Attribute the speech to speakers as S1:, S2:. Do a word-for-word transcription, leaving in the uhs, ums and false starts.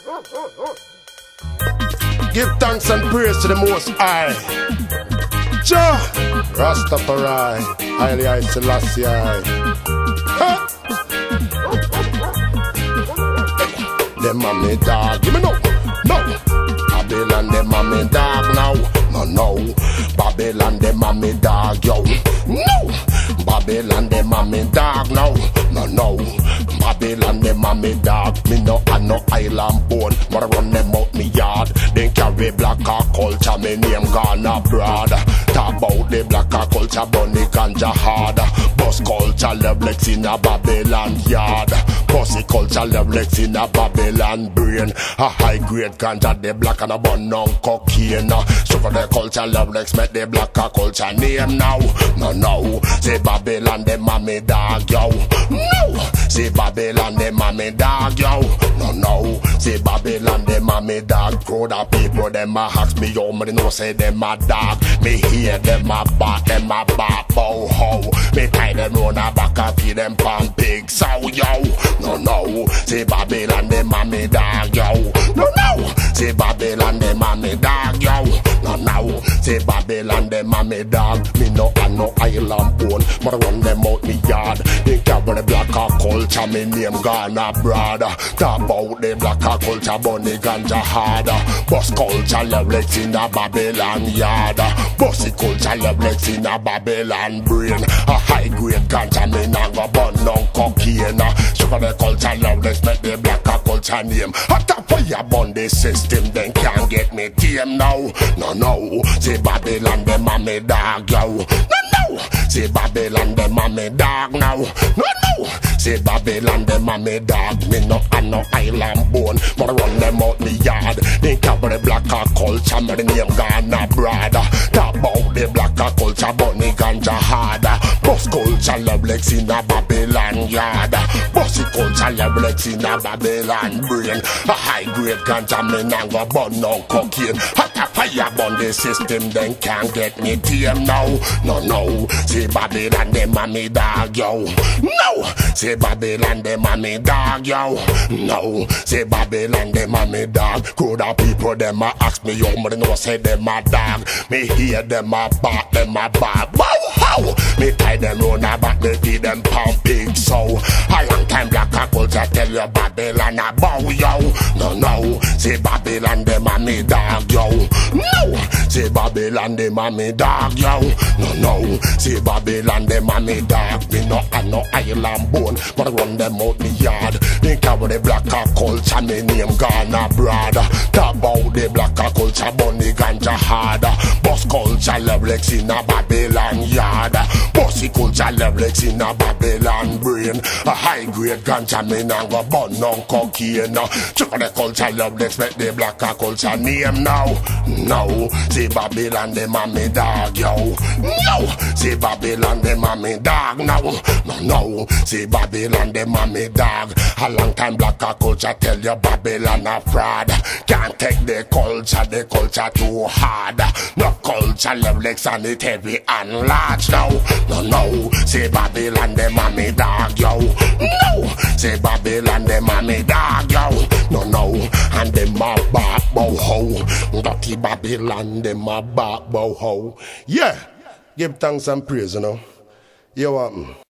S1: Give thanks and praise to the Most High. Jah Rastafari, Haile I Selassie. Huh? Dem ah mi dog, give me no, no. Babylon, dem ah mi dog now, no, no. Babylon, dem ah mi dog, yo, no. Babylon, dem ah mi dog now, no, no. Babylon, dem ah mi dog. Me no a no island born, but I run them out me yard. They carry blacka culture, me name gone abroad. Talk about the blacka culture, bunny ganja hard. Bus culture, levelex in a Babylon yard. Pussy culture, levelex in a Babylon brain. A high grade ganja, the black and a bun on cocaine. So for the culture, levelex make the blacka culture name now. No, no, say Babylon, dem ah mi dog, yo. No, say Babylon, dem ah mi dog, yo. No, no, say Babylon, dem ah mi dog. Crowd of people, them a ask me, yo, me know say them a dog. Me hear them a bark, them a bark, bow how. Me tie them round a back and feed them pan pig, so yo. No, no, say Babylon, dem ah mi dog, yo. No, no, say Babylon, dem ah mi dog, yo. No, no, say Babylon, dem ah mi dog. Me no a no island born, but I run them out me yard. They carry the blacka culture, me name gone abroad. Talk about the blacka culture, bunny ganja hard. Bus culture, levelex in a Babylon yard. Bussy culture, levelex in a Babylon brain. A high grade ganja, me nah go burn on cocaine. Sugar the culture, levelex make the blacka culture name. Hot up fire burn the system, then can't get me tame now. No, no, say Babylon, dem ah mi dog, yo. No, no, say Babylon, dem ah mi dog now. No, no, say Babylon, dem ah mi dog. Me no a no island born, but I run them out me yard. They cover the blacka culture, me the name gone abroad. Talk about the blacka culture, bunny ganja hard. Bus culture, levelex in a Babylon yard. Bussy culture, levelex in a Babylon brain. A high grade ganja, me nah go burn on cocaine. Hot a fire burn the system, then can't get me tame now. No, no, say Babylon, dem ah mi dog, yo. No, say Babylon, dem ah mi dog, yo. No, say Babylon, dem ah mi dog. Crowd of people, them a ask me, yo, me know say them a dog. Me hear them a bark, them a bark. Bow how? Me tie them round a back, me feed them pound pig. So a long time blacka culture tell you Babylon a bow, yo. No, no, say Babylon, dem ah mi dog, yo. No, say Babylon, dem ah mi dog, yo. No, no, say Babylon, dem ah mi dog. Me no a no island born, but I run them out me yard. They cover the blacka culture, me name gone abroad. Talk about the blacka culture, bunny ganja hard. Bus culture, levelex in a Babylon yard. Bussy culture, levelex in a Babylon brain. A high grade ganja, me nah go burn on cocaine. Check the culture, levelex make the blacka culture name now. No, say Babylon, dem ah mi dog, yo. No, say Babylon, dem ah mi dog now. No, no, say Babylon, dem ah mi dog. A long time blacka culture tell you Babylon a fraud. Can't take the culture, the culture too hard. No culture, levelex and it heavy and large now. No, no, say Babylon, dem ah mi dog, yo. No, say Babylon, dem ah mi dog, yo. No, no, and dem a bark bow how. Dirty Babylon, dem a bark bow how. Yeah, give thanks and praise, you know. You want me?